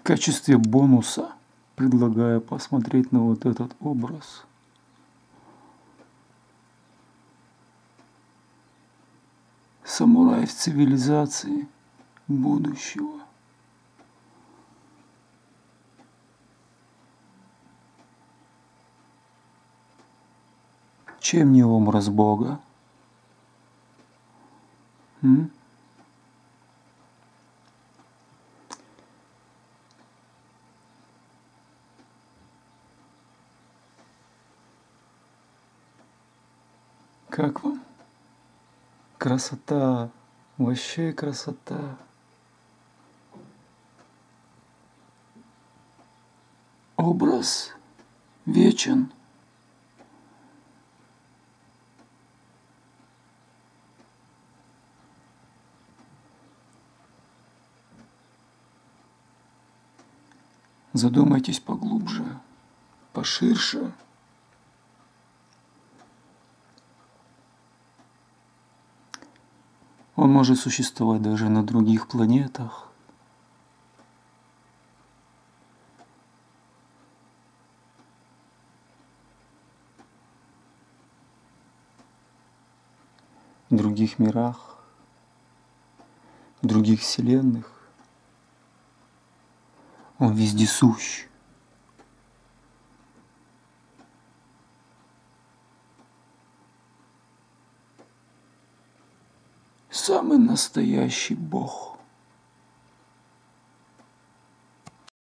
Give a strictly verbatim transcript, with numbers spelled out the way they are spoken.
качестве бонуса предлагаю посмотреть на вот этот образ. Самурай в цивилизации будущего. Чем не образ Бога? М? Как вам? Красота, вообще красота. Образ вечен. Задумайтесь поглубже, поширше. Он может существовать даже на других планетах. В других мирах, в других вселенных. Он вездесущ. Самый настоящий Бог.